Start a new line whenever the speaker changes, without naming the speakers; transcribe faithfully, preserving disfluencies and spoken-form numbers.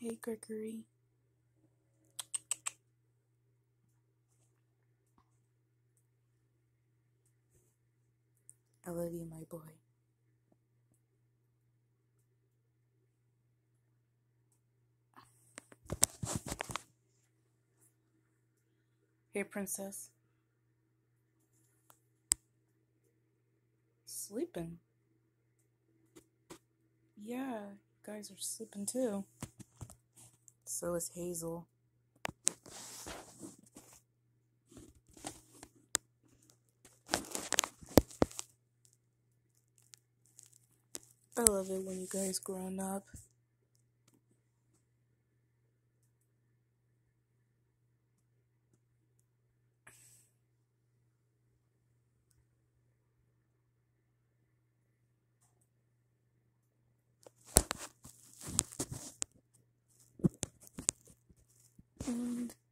Hey, Gregory. I love you, my boy. Hey, princess. Sleeping? Yeah, you guys are sleeping too. So is Hazel. I love it when you guys grown up. And